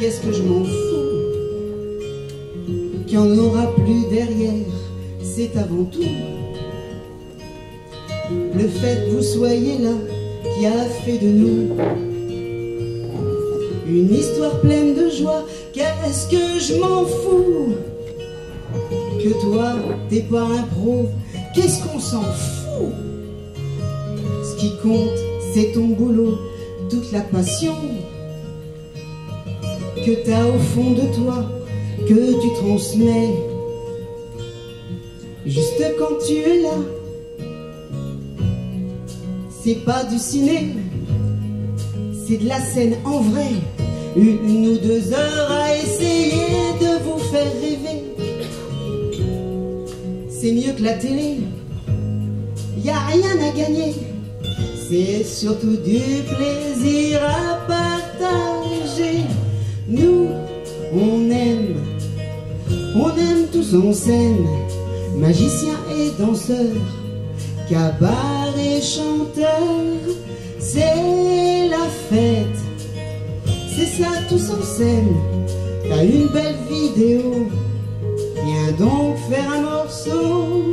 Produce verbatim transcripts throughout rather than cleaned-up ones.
qu'est-ce que je m'en fous? Qu'il n'y en aura plus derrière, c'est avant tout le fait que vous soyez là qui a fait de nous une histoire pleine de joie. Qu'est-ce que je m'en fous que toi t'es pas un pro? Qu'est-ce qu'on s'en fout? Ce qui compte c'est ton boulot, toute la passion que t'as au fond de toi, que tu transmets. Juste quand tu es là, c'est pas du ciné, c'est de la scène en vrai. Une ou deux heures à essayer de vous faire rêver. C'est mieux que la télé, y a rien à gagner. C'est surtout du plaisir à partager. Nous, on aime, on aime tous en scène, magiciens et danseurs, cabaret chanteurs. C'est la fête, c'est ça tous en scène. T'as une belle vidéo, viens donc faire un morceau.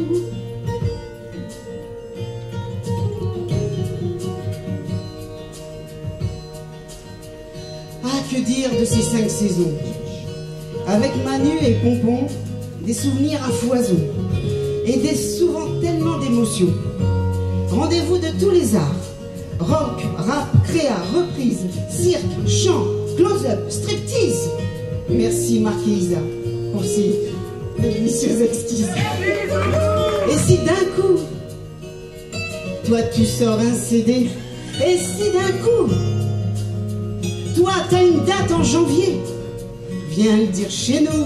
Ah, que dire de ces cinq saisons, avec Manu et Pompon, des souvenirs à foison et des souvent tellement d'émotions. Rendez-vous de tous les arts, rock, rap, créa, reprise, cirque, chant, close-up, striptease. Merci Marc et Isa pour ces délicieuses exquises. Et si d'un coup, toi tu sors un C D, et si d'un coup, toi t'as une date en janvier, viens le dire chez nous.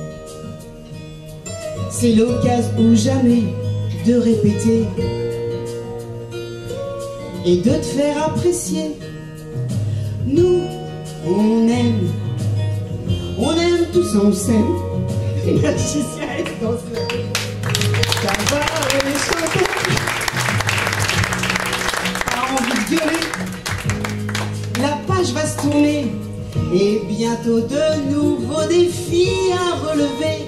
C'est l'occasion ou jamais de répéter et de te faire apprécier. Nous, on aime, on aime tous en scène. Magicien et danseur, cabaret et chanteur. T'as envie de gueuler, la page va se tourner et bientôt de nouveaux défis à relever.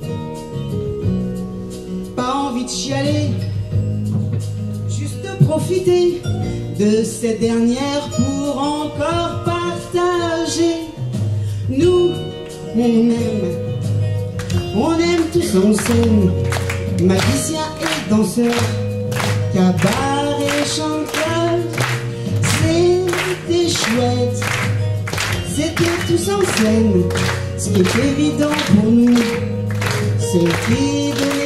Pas envie de chialer, juste profiter de cette dernière pour encore partager. Nous, on aime, on aime tous en scène, magiciens et danseurs, cabaret chanteurs. C'était chouette, c'était tous en scène. Ce qui est évident pour nous, c'était de